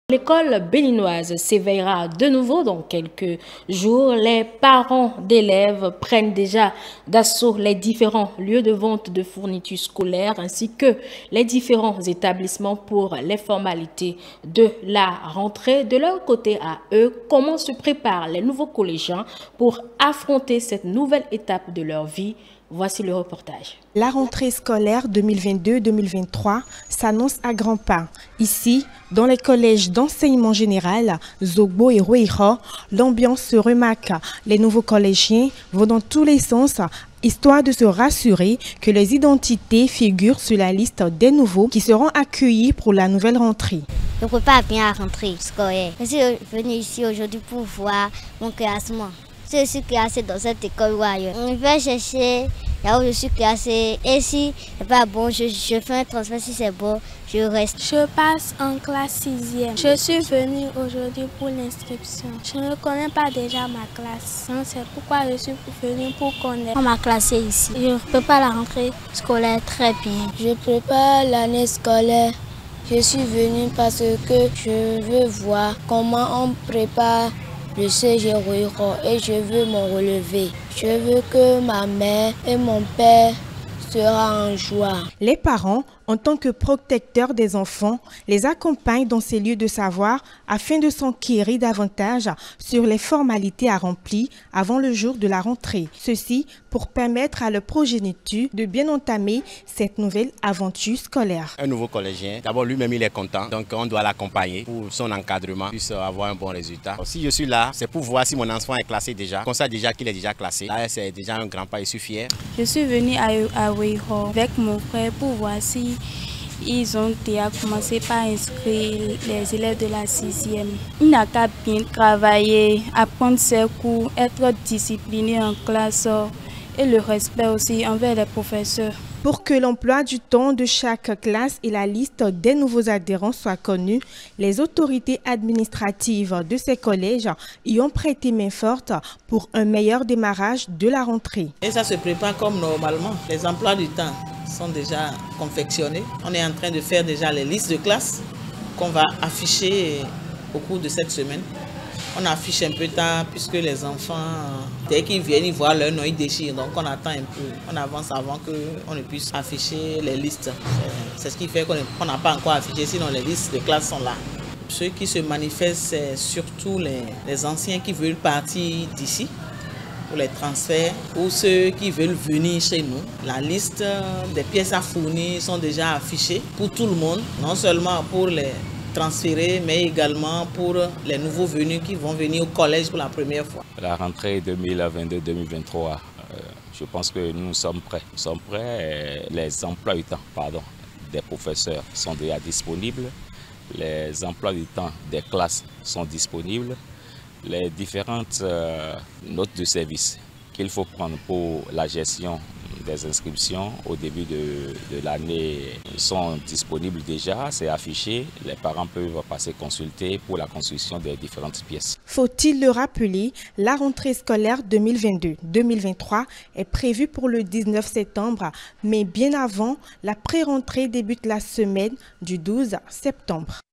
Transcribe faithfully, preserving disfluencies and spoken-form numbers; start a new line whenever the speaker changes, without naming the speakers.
L'école béninoise s'éveillera de nouveau dans quelques jours. Les parents d'élèves prennent déjà d'assaut les différents lieux de vente de fournitures scolaires ainsi que les différents établissements pour les formalités de la rentrée. De leur côté à eux, comment se préparent les nouveaux collégiens pour affronter cette nouvelle étape de leur vie? Voici le reportage.
La rentrée scolaire deux mille vingt-deux deux mille vingt-trois s'annonce à grands pas. Ici, dans les collèges d'enseignement général, Zogbo et Roueiro, l'ambiance se remarque. Les nouveaux collégiens vont dans tous les sens, histoire de se rassurer que les identités figurent sur la liste des nouveaux qui seront accueillis pour la nouvelle rentrée.
Je ne peux pas bien à la rentrée scolaire. Je suis venu ici aujourd'hui pour voir mon classement. Je suis classé dans cette école ou ailleurs. On va chercher là où je suis classé. Et si c'est pas bon, je, je fais un transfert. Si c'est bon, je reste.
Je passe en classe sixième. Je suis venue aujourd'hui pour l'inscription. Je ne connais pas déjà ma classe. C'est pourquoi je suis venue pour connaître.
On m'a classé ici. Je prépare la rentrée scolaire très bien.
Je prépare l'année scolaire. Je suis venue parce que je veux voir comment on prépare le C G Roueiro et je veux me relever. Je veux que ma mère et mon père soient en joie.
Les parents, en tant que protecteurs des enfants, les accompagnent dans ces lieux de savoir afin de s'enquérir davantage sur les formalités à remplir avant le jour de la rentrée. Ceci pour permettre à leur progéniture de bien entamer cette nouvelle aventure scolaire.
Un nouveau collégien, d'abord lui-même il est content, donc on doit l'accompagner pour son encadrement, puisse avoir un bon résultat. Si je suis là, c'est pour voir si mon enfant est classé déjà, comme ça déjà qu'il est déjà classé. Là c'est déjà un grand pas, je suis fier.
Je suis venue à Roueiro avec mon frère pour voir si ils ont déjà commencé par inscrire les élèves de la sixième. Il n'a qu'à bien travailler, apprendre ses cours, être discipliné en classe et le respect aussi envers les professeurs.
Pour que l'emploi du temps de chaque classe et la liste des nouveaux adhérents soient connus, les autorités administratives de ces collèges y ont prêté main forte pour un meilleur démarrage de la rentrée.
Et ça se prépare comme normalement. Les emplois du temps sont déjà confectionnés. On est en train de faire déjà les listes de classes qu'on va afficher au cours de cette semaine. On affiche un peu tard puisque les enfants, dès qu'ils viennent, ils voient leur nom, ils déchirent. Donc on attend un peu, on avance avant qu'on ne puisse afficher les listes. C'est ce qui fait qu'on n'a pas encore affiché, sinon les listes de classe sont là. Ceux qui se manifestent, c'est surtout les, les anciens qui veulent partir d'ici pour les transferts ou ceux qui veulent venir chez nous. La liste des pièces à fournir sont déjà affichées pour tout le monde, non seulement pour les transférés, mais également pour les nouveaux venus qui vont venir au collège pour la première fois.
La rentrée deux mille vingt-deux deux mille vingt-trois, euh, je pense que nous sommes prêts. Nous sommes prêts. Les emplois du temps pardon, des professeurs sont déjà disponibles. Les emplois du temps des classes sont disponibles. Les différentes euh, notes de service qu'il faut prendre pour la gestion des inscriptions au début de, de l'année sont disponibles déjà, c'est affiché. Les parents peuvent passer consulter pour la construction des différentes pièces.
Faut-il le rappeler, la rentrée scolaire deux mille vingt-deux deux mille vingt-trois est prévue pour le dix-neuf septembre, mais bien avant, la pré-rentrée débute la semaine du douze septembre.